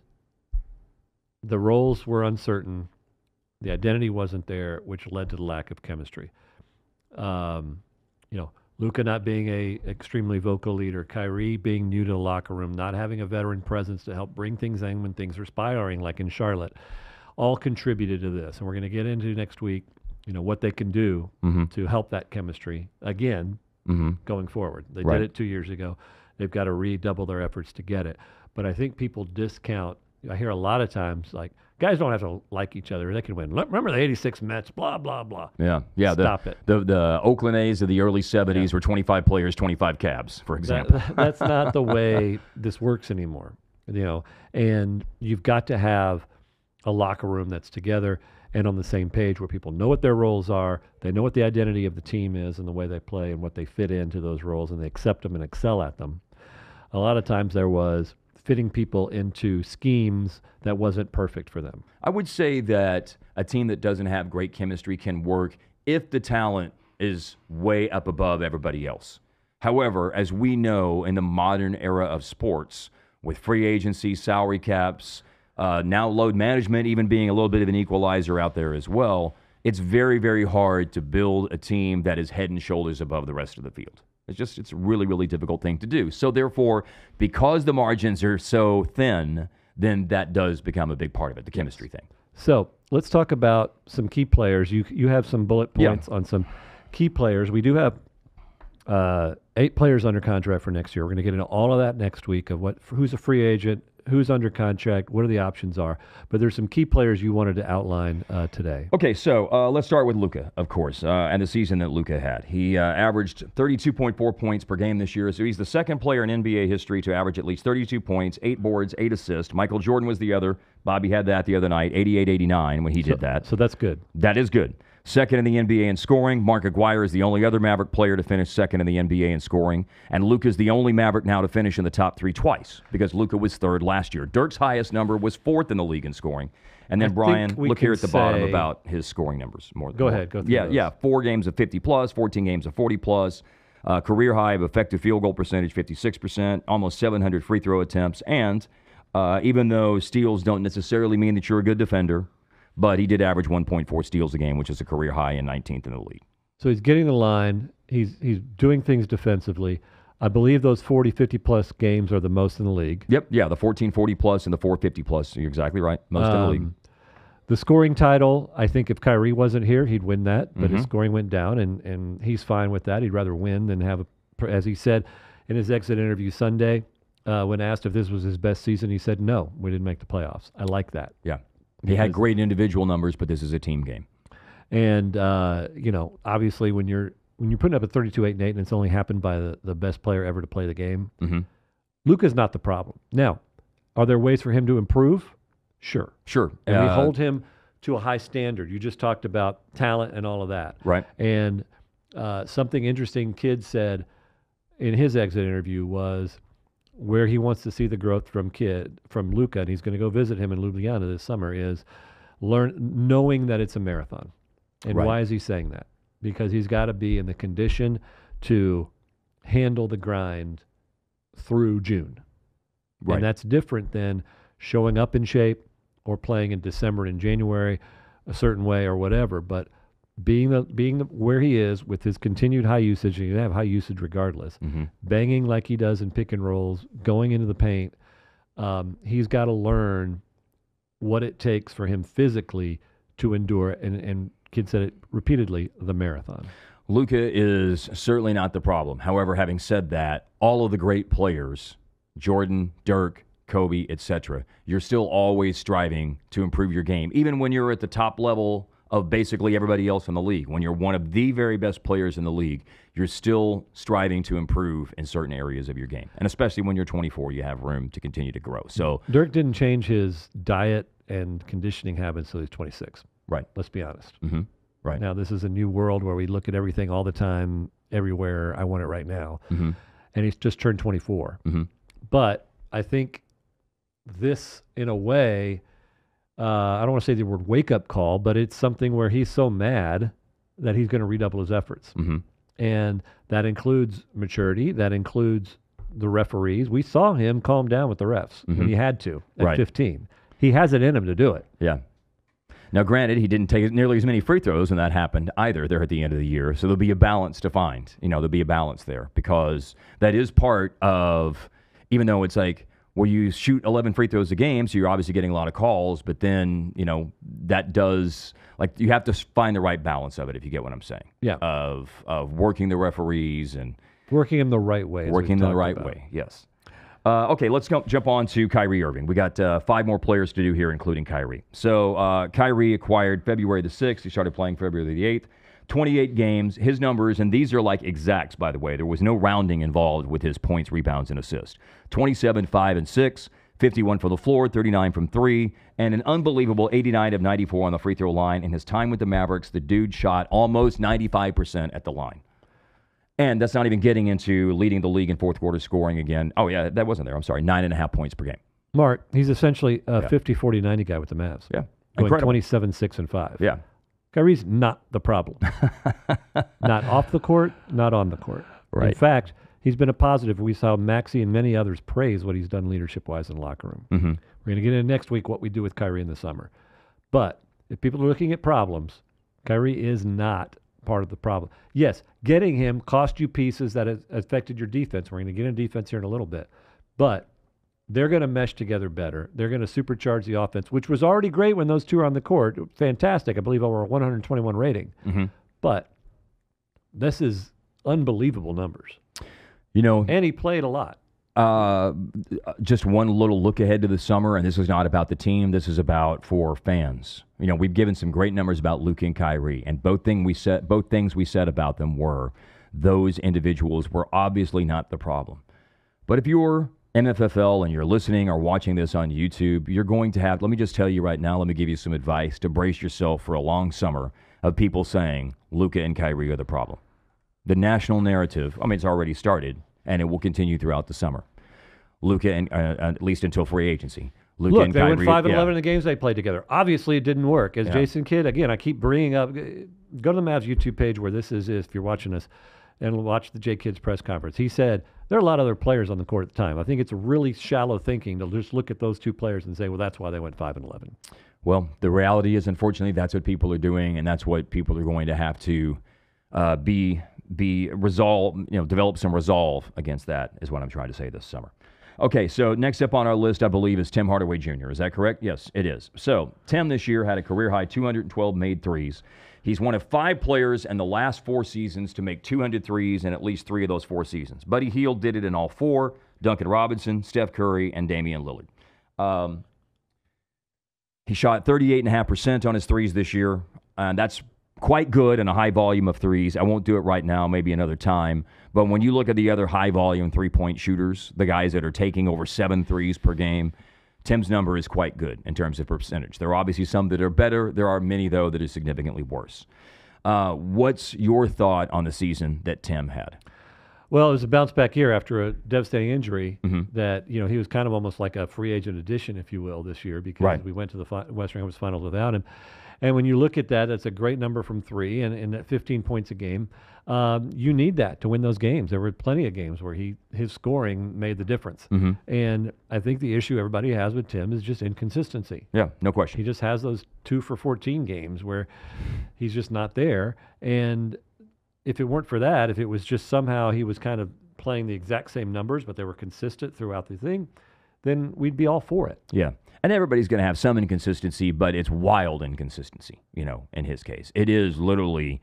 the roles were uncertain. The identity wasn't there, which led to the lack of chemistry. Um, you know, Luka not being a extremely vocal leader, Kyrie being new to the locker room, not having a veteran presence to help bring things in when things are spiraling, like in Charlotte, all contributed to this. And we're going to get into next week, you know, what they can do Mm-hmm. to help that chemistry again Mm-hmm. going forward. They Right. did it two years ago. They've got to redouble their efforts to get it. But I think people discount. I hear a lot of times like, Guys don't have to like each other. They can win. Le- Remember the eighty-six Mets, blah, blah, blah. Yeah, yeah. Stop the, it. The, the Oakland A's of the early seventies Yeah. were twenty-five players, twenty-five cabs, for That, example. that's not the way this works anymore. You know, and you've got to have a locker room that's together and on the same page where people know what their roles are, they know what the identity of the team is and the way they play and what they fit into those roles, and they accept them and excel at them. A lot of times there was fitting people into schemes that wasn't perfect for them. I would say that a team that doesn't have great chemistry can work if the talent is way up above everybody else. However, as we know in the modern era of sports, with free agency, salary caps, uh, now load management even being a little bit of an equalizer out there as well, it's very, very hard to build a team that is head and shoulders above the rest of the field. It's just, it's a really, really difficult thing to do. So therefore, because the margins are so thin, then that does become a big part of it, the chemistry thing. So let's talk about some key players. You you have some bullet Yeah. points on some key players. We do have uh, eight players under contract for next year. We're going to get into all of that next week of what who's a free agent, who's under contract, what are the options are. But there's some key players you wanted to outline uh, today. Okay, so uh, let's start with Luka, of course, uh, and the season that Luka had. He uh, averaged thirty-two point four points per game this year, so he's the second player in N B A history to average at least thirty-two points, eight boards, eight assists. Michael Jordan was the other. Bobby had that the other night, eighty-eight eighty-nine when he did that. So that's good. That is good. Second in the N B A in scoring. Mark Aguirre is the only other Maverick player to finish second in the N B A in scoring. And Luka is the only Maverick now to finish in the top three twice because Luka was third last year. Dirk's highest number was fourth in the league in scoring. And then, I Brian, think we look here can at the bottom say- about his scoring numbers. More Go more. ahead, go through Yeah, those. yeah. Four games of fifty plus, fourteen games of forty plus. Uh, career high of effective field goal percentage, fifty-six percent. Almost seven hundred free throw attempts. And uh, even though steals don't necessarily mean that you're a good defender, but he did average one point four steals a game, which is a career high and nineteenth in the league. So he's getting the line. He's he's doing things defensively. I believe those forty, fifty plus games are the most in the league. Yep, yeah, the fourteen forty plus and the four fifty plus. You're exactly right. Most in the league. Um, The scoring title, I think if Kyrie wasn't here, he'd win that. But his Mhm. scoring went down, and, and he's fine with that. He'd rather win than have, a, as he said in his exit interview Sunday, uh, when asked if this was his best season, he said, no, we didn't make the playoffs. I like that. Yeah. He had Because- great individual numbers, but this is a team game. And, uh, you know, obviously when you're when you're putting up a thirty-two, eight, and eight, and it's only happened by the, the best player ever to play the game, Mm-hmm. Luka's not the problem. Now, are there ways for him to improve? Sure. Sure. And we Uh, hold him to a high standard. You just talked about talent and all of that. Right. And uh, something interesting Kidd said in his exit interview was where he wants to see the growth from Kidd, from Luka, and he's going to go visit him in Ljubljana this summer, is learn knowing that it's a marathon. And Right. why is he saying that? Because he's got to be in the condition to handle the grind through June. Right. And that's different than showing up in shape or playing in December and January a certain way or whatever. But being the, being the, where he is with his continued high usage, and you have high usage regardless, Mhm. banging like he does in pick and rolls, going into the paint, um, he's got to learn what it takes for him physically to endure. And, and Kidd said it repeatedly, the marathon. Luka is certainly not the problem. However, having said that, all of the great players, Jordan, Dirk, Kobe, et cetera, you're still always striving to improve your game, even when you're at the top level of basically everybody else in the league. When you're one of the very best players in the league, you're still striving to improve in certain areas of your game. And especially when you're twenty-four, you have room to continue to grow. So, Dirk didn't change his diet and conditioning habits until he's twenty-six. right. Let's be honest. Mm-hmm. Right. Now, this is a new world where we look at everything all the time, everywhere. I want it right now. Mm-hmm. And he's just turned twenty-four. Mm-hmm. But I think this, in a way, uh, I don't want to say the word wake up call, but it's something where he's so mad that he's going to redouble his efforts. Mm-hmm. And that includes maturity. That includes the referees. We saw him calm down with the refs Mhm. when he had to at Right. fifteen. He has it in him to do it. Yeah. Now, granted, he didn't take nearly as many free throws when that happened either there at the end of the year. So there'll be a balance to find. You know, there'll be a balance there because that is part of, even though it's like, well, you shoot eleven free throws a game, so you're obviously getting a lot of calls, but then, you know, that does, like, you have to find the right balance of it, if you get what I'm saying. Yeah. Of, of working the referees and Working him the right way. as working we've them the talked right about. way. Yes. Uh, okay, let's go, jump on to Kyrie Irving. We got uh, five more players to do here, including Kyrie. So uh, Kyrie acquired February the sixth. He started playing February the eighth. twenty-eight games. His numbers, and these are like exacts, by the way. There was no rounding involved with his points, rebounds, and assists. twenty-seven, five, and six. fifty-one from the floor, thirty-nine from three, and an unbelievable eighty-nine of ninety-four on the free throw line. In his time with the Mavericks, the dude shot almost ninety-five percent at the line. And that's not even getting into leading the league in fourth quarter scoring again. Oh, yeah, that wasn't there. I'm sorry. Nine and a half points per game. Mark, he's essentially a Yeah. fifty, forty, ninety guy with the Mavs. Yeah. Going Incredible. twenty-seven, six, and five. Yeah. Kyrie's not the problem. Not off the court, not on the court. Right. In fact, he's been a positive. We saw Maxey and many others praise what he's done leadership-wise in the locker room. Mm-hmm. We're going to get into next week what we do with Kyrie in the summer. But if people are looking at problems, Kyrie is not part of the problem. Yes, getting him cost you pieces that has affected your defense. We're going to get into defense here in a little bit. But they're going to mesh together better. They're going to supercharge the offense, which was already great when those two are on the court. Fantastic. I believe over a one hundred twenty-one rating. Mm-hmm. But this is unbelievable numbers. You know, And he played a lot. Uh, just one little look ahead to the summer, and this is not about the team. This is about for fans. You know, we've given some great numbers about Luka and Kyrie, and both thing we said, both things we said about them were those individuals were obviously not the problem. But if you're M F F L and you're listening or watching this on YouTube, you're going to have. Let me just tell you right now. Let me give you some advice to brace yourself for a long summer of people saying Luka and Kyrie are the problem. The national narrative. I mean, it's already started. And it will continue throughout the summer. Luka, and uh, at least until free agency. Luka Look, and they Kyrie, went five and yeah. eleven in the games they played together. Obviously, it didn't work. As Yeah. Jason Kidd, again, I keep bringing up. Go to the Mavs YouTube page where this is, if you're watching this, and watch the Jay Kidd's press conference. He said there are a lot of other players on the court at the time. I think it's really shallow thinking to just look at those two players and say, well, that's why they went five and eleven. Well, the reality is, unfortunately, that's what people are doing, and that's what people are going to have to uh, be. be resolve, you know, develop some resolve against that is what I'm trying to say this summer. Okay, so next up on our list, I believe, is Tim Hardaway Junior Is that correct? Yes, it is. So Tim this year had a career-high two hundred twelve made threes. He's one of five players in the last four seasons to make two hundred threes in at least three of those four seasons. Buddy Hield did it in all four, Duncan Robinson, Steph Curry, and Damian Lillard. Um, he shot thirty-eight point five percent on his threes this year, and that's quite good in a high volume of threes. I won't do it right now, maybe another time. But when you look at the other high volume three-point shooters, the guys that are taking over seven threes per game, Tim's number is quite good in terms of percentage. There are obviously some that are better. There are many, though, that are significantly worse. Uh, what's your thought on the season that Tim had? Well, it was a bounce back year after a devastating injury Mm-hmm. that, you know, he was kind of almost like a free agent addition, if you will, this year because Right. we went to the fi- Western Conference Finals without him. And when you look at that, that's a great number from three and, and at fifteen points a game. Um, you need that to win those games. There were plenty of games where he his scoring made the difference. Mm-hmm. And I think the issue everybody has with Tim is just inconsistency. Yeah, no question. He just has those two for fourteen games where he's just not there. And if it weren't for that, if it was just somehow he was kind of playing the exact same numbers, but they were consistent throughout the thing, then we'd be all for it. Yeah. And everybody's going to have some inconsistency, but it's wild inconsistency, you know, in his case. It is literally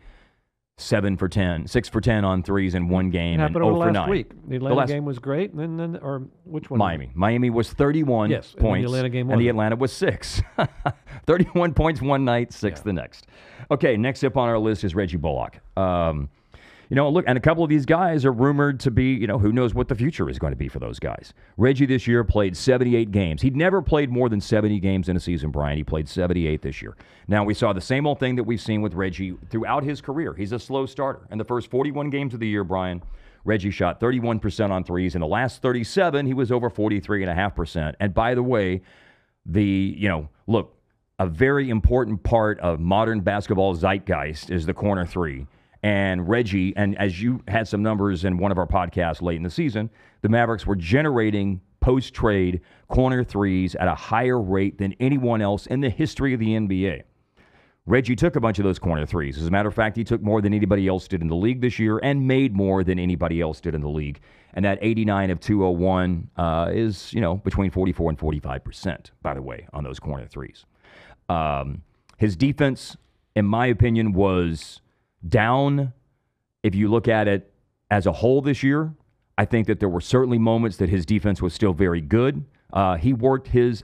seven for ten, six for ten on threes in one game, It and happened zero over for last nine. week. The Atlanta last- game was great, and then, then or which one? Miami. Miami was thirty-one Yes, and then the points, Atlanta game and the wasn't. Atlanta was six. thirty-one points one night, six Yeah. the next. Okay, next up on our list is Reggie Bullock. Um, you know, look, and a couple of these guys are rumored to be, you know, who knows what the future is going to be for those guys. Reggie this year played seventy-eight games. He'd never played more than seventy games in a season, Brian. He played seventy-eight this year. Now, we saw the same old thing that we've seen with Reggie throughout his career. He's a slow starter. In the first forty-one games of the year, Brian, Reggie shot thirty-one percent on threes. In the last thirty-seven, he was over forty-three point five percent. And by the way, the, you know, look, a very important part of modern basketball zeitgeist is the corner three. And Reggie, and as you had some numbers in one of our podcasts late in the season, the Mavericks were generating post-trade corner threes at a higher rate than anyone else in the history of the N B A. Reggie took a bunch of those corner threes. As a matter of fact, he took more than anybody else did in the league this year and made more than anybody else did in the league. And that eighty-nine of two oh one uh, is, you know, between forty-four and forty-five percent, by the way, on those corner threes. Um, his defense, in my opinion, was down. If you look at it as a whole this year, I think that there were certainly moments that his defense was still very good. Uh, he worked his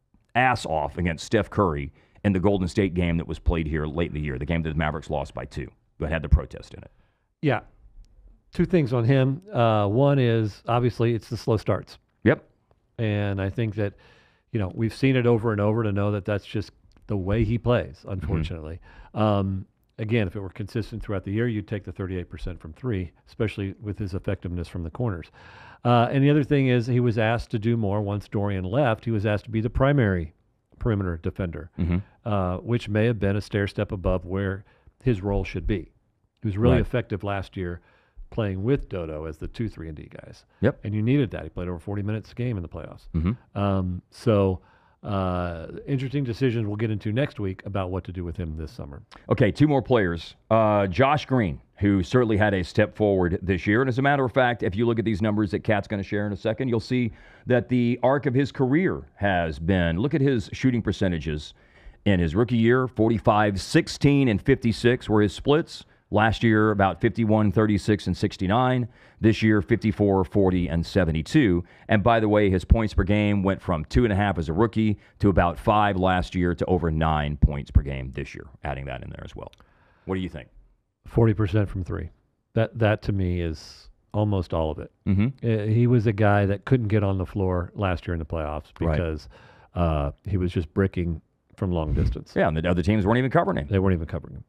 ass off against Steph Curry in the Golden State game that was played here late in the year, the game that the Mavericks lost by two, but had the protest in it. Yeah. Two things on him. Uh, one is, obviously, it's the slow starts. Yep. And I think that, you know, we've seen it over and over to know that that's just the way he plays, unfortunately. Mm-hmm. Um, again, if it were consistent throughout the year, you'd take the thirty-eight percent from three, especially with his effectiveness from the corners. Uh, and the other thing is he was asked to do more once Dorian left. He was asked to be the primary perimeter defender, mm-hmm. uh, which may have been a stair step above where his role should be. He was really right. effective last year playing with Dodo as the two, three, and D guys. Yep. And you needed that. He played over forty minutes a game in the playoffs. Mm-hmm. Um, so uh, interesting decisions we'll get into next week about what to do with him this summer. Okay, two more players. Uh, Josh Green, who certainly had a step forward this year. And as a matter of fact, if you look at these numbers that Kat's going to share in a second, you'll see that the arc of his career has been, look at his shooting percentages in his rookie year, forty-five, sixteen, and fifty-six were his splits. Last year, about fifty-one, thirty-six, and sixty-nine. This year, fifty-four, forty, and seventy-two. And by the way, his points per game went from two and a half as a rookie to about five last year to over nine points per game this year, adding that in there as well. What do you think? forty percent from three. That, that to me is almost all of it. Mm-hmm. Uh, he was a guy that couldn't get on the floor last year in the playoffs because right. uh, he was just bricking from long distance. Yeah, and the other teams weren't even covering him. They weren't even covering him.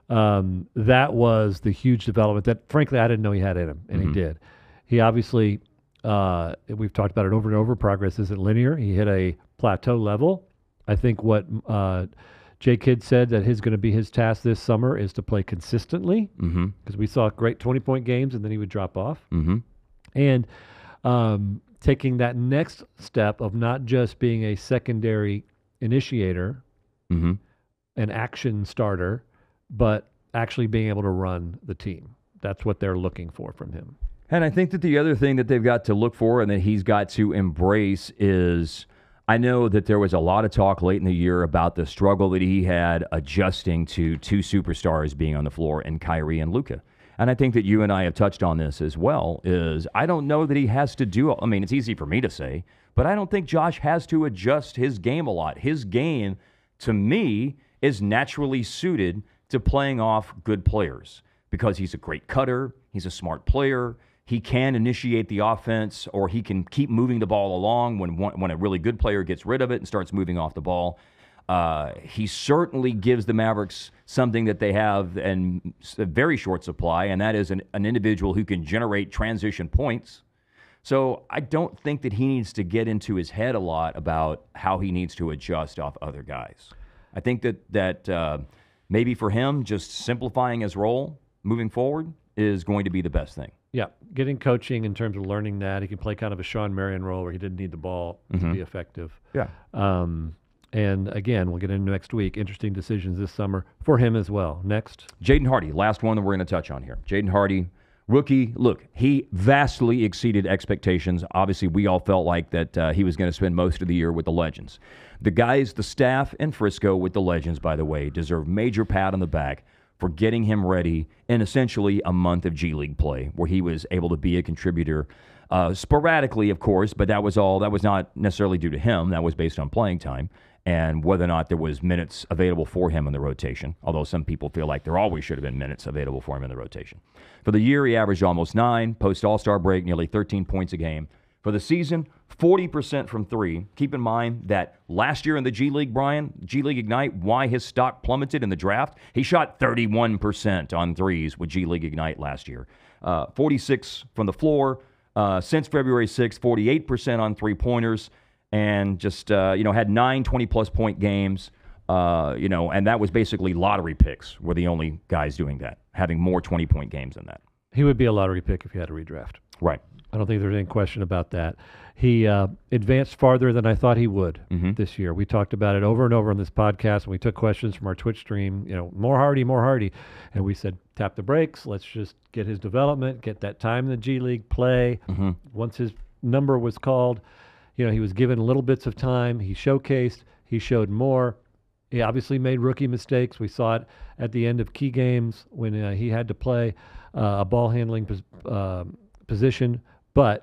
Um, that was the huge development that, frankly, I didn't know he had in him, and mm-hmm. he did. He obviously, uh, we've talked about it over and over, progress isn't linear. He hit a plateau level. I think what uh, Jay Kidd said that his going to be his task this summer is to play consistently, because mm-hmm. we saw great twenty-point games, and then he would drop off. Mm-hmm. And um, taking that next step of not just being a secondary initiator, mm-hmm. an action starter, but actually being able to run the team. That's what they're looking for from him. And I think that the other thing that they've got to look for and that he's got to embrace is, I know that there was a lot of talk late in the year about the struggle that he had adjusting to two superstars being on the floor in Kyrie and Luka. And I think that you and I have touched on this as well, is I don't know that he has to do, I mean, it's easy for me to say, but I don't think Josh has to adjust his game a lot. His game, to me, is naturally suited to playing off good players because he's a great cutter, he's a smart player, he can initiate the offense, or he can keep moving the ball along when one, when a really good player gets rid of it and starts moving off the ball. Uh, he certainly gives the Mavericks something that they have in a very short supply, and that is an, an individual who can generate transition points. So I don't think that he needs to get into his head a lot about how he needs to adjust off other guys. I think that that uh, maybe for him, just simplifying his role moving forward is going to be the best thing. Yeah, getting coaching in terms of learning that. He can play kind of a Sean Marion role where he didn't need the ball mm-hmm. to be effective. Yeah. Um, and again, we'll get into next week. Interesting decisions this summer for him as well. Next. Jaden Hardy, last one that we're going to touch on here. Jaden Hardy, rookie. Look, he vastly exceeded expectations. Obviously, we all felt like that uh, he was going to spend most of the year with the Legends. The guys, the staff in Frisco with the Legends, by the way, deserve major pat on the back for getting him ready in essentially a month of G League play, where he was able to be a contributor uh, sporadically, of course, but that was all. That was not necessarily due to him. That was based on playing time and whether or not there was minutes available for him in the rotation, although some people feel like there always should have been minutes available for him in the rotation. For the year, he averaged almost nine, post-All-Star break, nearly thirteen points a game. For the season, forty percent from three. Keep in mind that last year in the G League, Brian, G League Ignite, why his stock plummeted in the draft, he shot thirty-one percent on threes with G League Ignite last year. Uh, forty-six from the floor. Uh, since February sixth, forty-eight percent on three-pointers, and just, uh, you know, had nine twenty-plus point games, uh, you know, and that was basically lottery picks were the only guys doing that, having more twenty-point games than that. He would be a lottery pick if you had a redraft. Right. I don't think there's any question about that. He uh, advanced farther than I thought he would mm-hmm. this year. We talked about it over and over on this podcast, and we took questions from our Twitch stream, you know, more Hardy, more Hardy. And we said, tap the brakes. Let's just get his development, get that time in the G League, play. Mm-hmm. Once his number was called, you know, he was given little bits of time. He showcased. He showed more. He obviously made rookie mistakes. We saw it at the end of key games when uh, he had to play uh, a ball handling pos- uh, position. but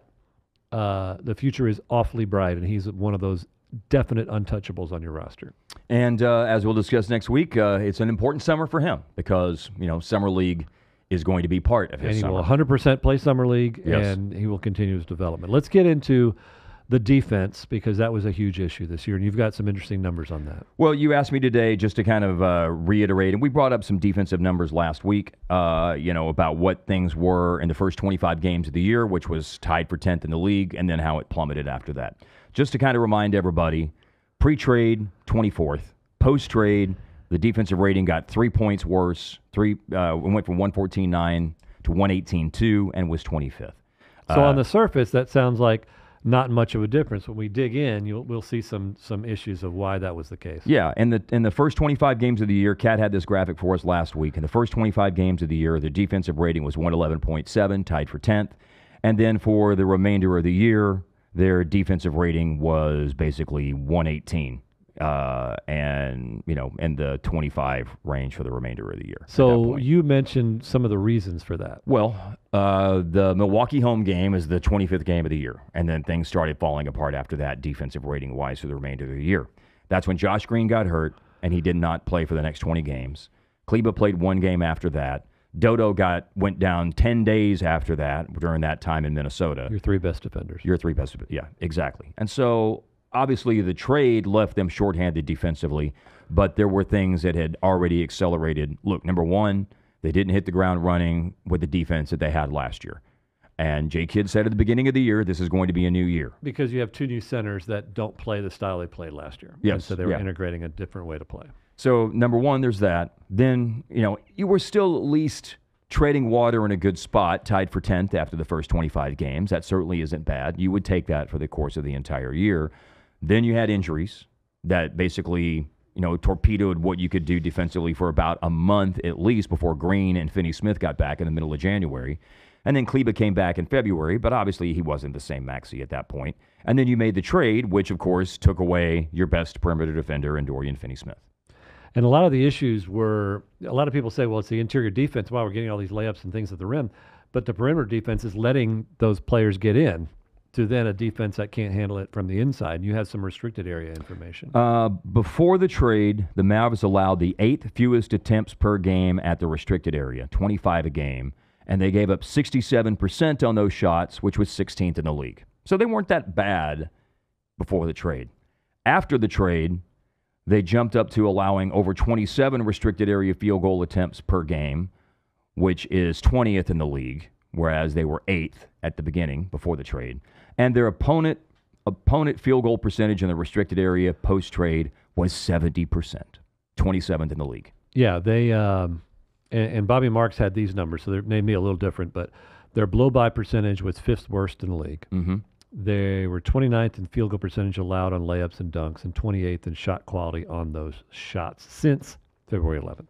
uh, the future is awfully bright, and he's one of those definite untouchables on your roster. And uh, as we'll discuss next week, uh, it's an important summer for him because, you know, Summer League is going to be part of his and he summer. will one hundred percent play Summer League, Yes. and he will continue his development. Let's get into the defense because that was a huge issue this year, and you've got some interesting numbers on that. Well, you asked me today just to kind of uh, reiterate, and we brought up some defensive numbers last week, uh, you know, about what things were in the first twenty-five games of the year, which was tied for tenth in the league, and then how it plummeted after that. Just to kind of remind everybody, pre-trade, twenty-fourth. Post-trade, the defensive rating got three points worse. Three, uh, it went from one fourteen point nine to one eighteen point two and was twenty-fifth. So uh, on the surface, that sounds like not much of a difference. When we dig in, you'll, we'll see some some issues of why that was the case. Yeah, in the in the first twenty-five games of the year, Kat had this graphic for us last week. In the first twenty-five games of the year, the defensive rating was one eleven point seven, tied for tenth. And then for the remainder of the year, their defensive rating was basically one eighteen, uh, and you know, in the twenty-five range for the remainder of the year. So you mentioned some of the reasons for that. Well, uh, the Milwaukee home game is the twenty-fifth game of the year, and then things started falling apart after that, defensive rating-wise, for the remainder of the year. That's when Josh Green got hurt, and he did not play for the next twenty games. Kleba played one game after that. Dodo got went down ten days after that during that time in Minnesota. Your three best defenders. Your three best, yeah, exactly. And so obviously the trade left them shorthanded defensively, but there were things that had already accelerated. Look, number one, they didn't hit the ground running with the defense that they had last year. And Jay Kidd said at the beginning of the year, this is going to be a new year. Because you have two new centers that don't play the style they played last year. Yes, And so they were yeah. integrating a different way to play. So number one, there's that. Then, you know, you were still at least trading water in a good spot, tied for tenth after the first twenty-five games. That certainly isn't bad. You would take that for the course of the entire year. Then you had injuries that basically, you know, torpedoed what you could do defensively for about a month at least before Green and Finney Smith got back in the middle of January. And then Kleba came back in February, but obviously he wasn't the same Maxey at that point. And then you made the trade, which of course took away your best perimeter defender in Dorian Finney-Smith. And a lot of the issues were, a lot of people say, well, it's the interior defense. Wow, we're getting all these layups and things at the rim. But the perimeter defense is letting those players get in to then a defense that can't handle it from the inside. You have some restricted area information. Uh, before the trade, the Mavs allowed the eighth fewest attempts per game at the restricted area, twenty-five a game. And they gave up sixty-seven percent on those shots, which was sixteenth in the league. So they weren't that bad before the trade. After the trade, they jumped up to allowing over twenty-seven restricted area field goal attempts per game, which is twentieth in the league, whereas they were eighth at the beginning before the trade. And their opponent opponent field goal percentage in the restricted area post-trade was seventy percent, twenty-seventh in the league. Yeah, they um, and, and Bobby Marks had these numbers, so they may be a little different, but their blow-by percentage was fifth worst in the league. Mm-hmm. They were twenty-ninth in field goal percentage allowed on layups and dunks and twenty-eighth in shot quality on those shots since February eleventh.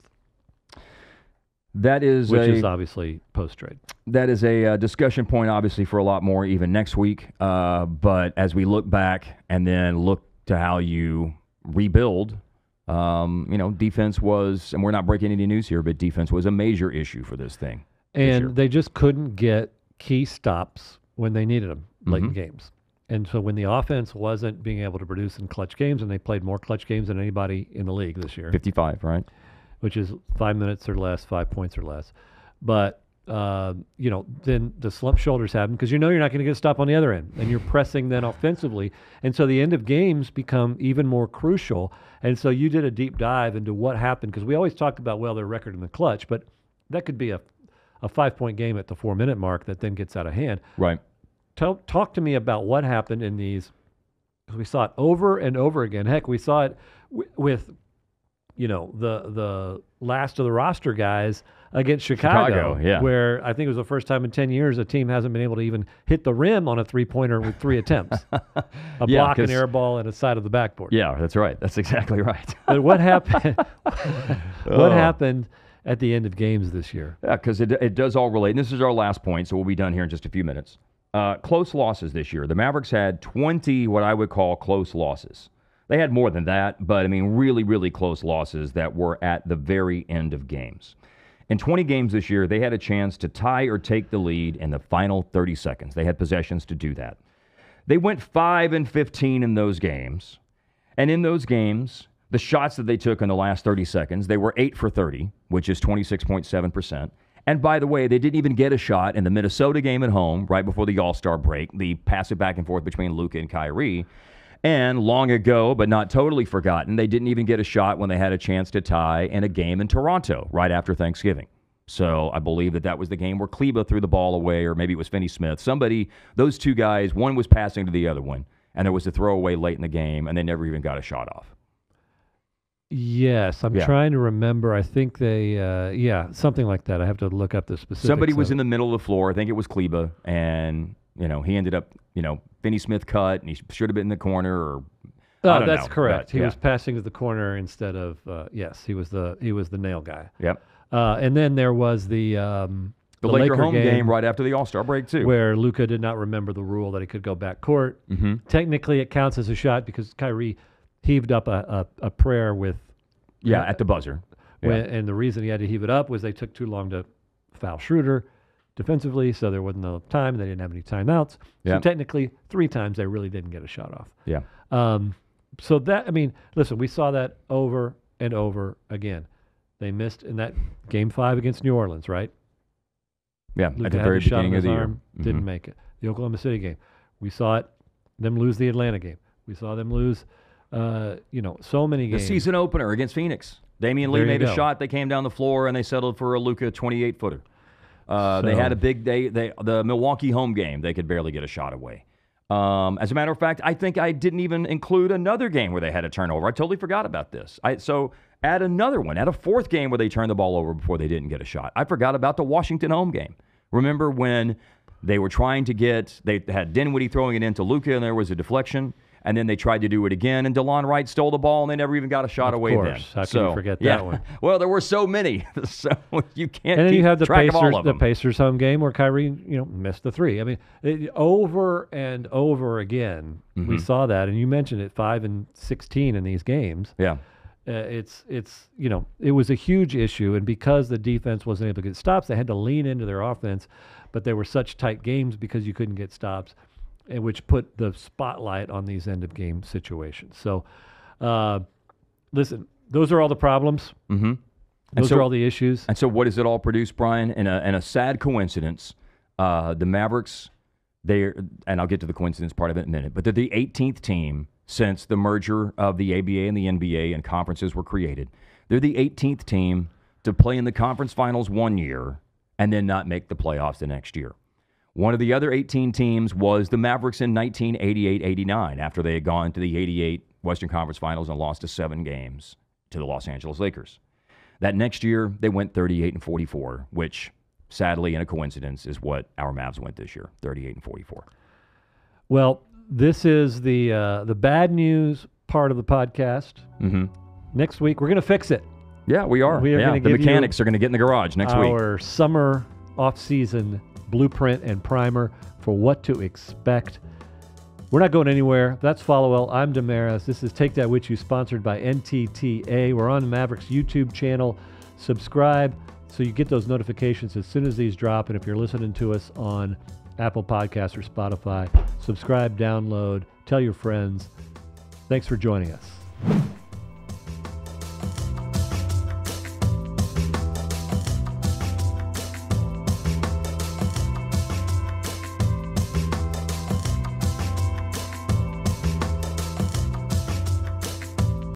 That is Which a, is obviously post-trade. That is a uh, discussion point, obviously, for a lot more even next week. Uh, but as we look back and then look to how you rebuild, um, you know, defense was, and we're not breaking any news here, but defense was a major issue for this thing. this year. And they just couldn't get key stops when they needed them late in Mhm. games. And so when the offense wasn't being able to produce in clutch games, and they played more clutch games than anybody in the league this year, fifty-five, right? which is five minutes or less, five points or less. But, uh, you know, then the slump shoulders happen because you know you're not going to get a stop on the other end, and you're pressing then offensively. And so the end of games become even more crucial. And so you did a deep dive into what happened because we always talk about, well, their record in the clutch, but that could be a, a five-point game at the four-minute mark that then gets out of hand. Right. Tell, talk to me about what happened in these, because we saw it over and over again. Heck, we saw it w- with, you know, the the last of the roster guys against Chicago, Chicago, yeah. where I think it was the first time in ten years a team hasn't been able to even hit the rim on a three-pointer with three attempts. A Yeah, block, an 'cause- air ball, and a side of the backboard. Yeah, that's right. That's exactly right. But what happened? what Oh. happened at the end of games this year? Yeah, because it, it does all relate. And this is our last point, so we'll be done here in just a few minutes. Uh, close losses this year. The Mavericks had twenty what I would call close losses. They had more than that, but I mean really, really close losses that were at the very end of games. In twenty games this year, they had a chance to tie or take the lead in the final thirty seconds. They had possessions to do that. They went five and fifteen in those games. And in those games, the shots that they took in the last thirty seconds, they were eight for thirty, which is twenty-six point seven percent. And by the way, they didn't even get a shot in the Minnesota game at home right before the All-Star break, the pass it back and forth between Luka and Kyrie. And long ago, but not totally forgotten, they didn't even get a shot when they had a chance to tie in a game in Toronto right after Thanksgiving. So I believe that that was the game where Kleber threw the ball away, or maybe it was Finney Smith. Somebody, those two guys, one was passing to the other one, and there was a throwaway late in the game, and they never even got a shot off. Yes, I'm Yeah. trying to remember. I think they, uh, yeah, something like that. I have to look up the specifics. Somebody was of in the middle of the floor. I think it was Kleber, and you know he ended up, you know, Finney Smith cut, and he should have been in the corner. Or Oh, I don't that's know, correct. but, he yeah. was passing to the corner instead of uh, yes, he was the he was the nail guy. Yep. Uh, and then there was the um, The, Laker, home game, right after the All-Star break too. where Luka did not remember the rule that he could go back court. Mm-hmm. Technically, it counts as a shot because Kyrie heaved up a, a, a prayer with. Yeah, at the buzzer. Yeah. When, and the reason he had to heave it up was they took too long to foul Schroeder defensively, so there wasn't enough time. And they didn't have any timeouts. Yeah. So technically, three times they really didn't get a shot off. Yeah. Um, so that, I mean, listen, we saw that over and over again. They missed in that game five against New Orleans, right? Yeah, Luka at the had very the shot on beginning of his the year. arm, didn't Mhm. make it. The Oklahoma City game, we saw it. Them lose the Atlanta game. We saw them lose. Uh, you know, so many The games. season opener against Phoenix. Damian Lee There you made a go. shot. They came down the floor and they settled for a Luka twenty-eight footer. Uh, they So- had a big day. They the Milwaukee home game. They could barely get a shot away. Um, as a matter of fact, I think I didn't even include another game where they had a turnover. I totally forgot about this. I, so add another one. Add a fourth game where they turned the ball over before they didn't get a shot. I forgot about the Washington home game. Remember when they were trying to get, they had Dinwiddie throwing it into Luka and there was a deflection, and then they tried to do it again, and DeLon Wright stole the ball and they never even got a shot Of away course. then. How can so, you forget yeah. that one? Well, there were so many, so you can't And then keep you have the track of Pacers, all of the them. Pacers home game where Kyrie, you know, missed the three. I mean, it, over and over again, Mm-hmm. we saw that, and you mentioned it, five and sixteen in these games. Yeah. Uh, it's it's you know, it was a huge issue, and because the defense wasn't able to get stops, they had to lean into their offense, but they were such tight games because you couldn't get stops, and which put the spotlight on these end of game situations. So, uh, listen, those are all the problems. Mm-hmm. Those so- are all the issues. And so what does it all produce, Brian? In a, in a sad coincidence, uh, the Mavericks, they're, and I'll get to the coincidence part of it in a minute, but they're the eighteenth team since the merger of the A B A and the N B A and conferences were created. They're the eighteenth team to play in the conference finals one year and then not make the playoffs the next year. One of the other eighteen teams was the Mavericks in nineteen eighty-eight eighty-nine after they had gone to the eighty-eight Western Conference Finals and lost to seven games to the Los Angeles Lakers. That next year, they went thirty-eight and forty-four, which, sadly, in a coincidence, is what our Mavs went this year, thirty-eight and forty-four. Well, this is the uh, the bad news part of the podcast. Mm-hmm. Next week, we're going to fix it. Yeah, we are. We are yeah, gonna the give you mechanics are going to get in the garage next week. Our summer off-season blueprint and primer for what to expect. We're not going anywhere. That's Followell. I'm Damaris. This is Take That With You, sponsored by N T T A. We're on Mavericks YouTube channel. Subscribe so you get those notifications as soon as these drop. And if you're listening to us on Apple Podcasts or Spotify, subscribe, download, tell your friends. Thanks for joining us.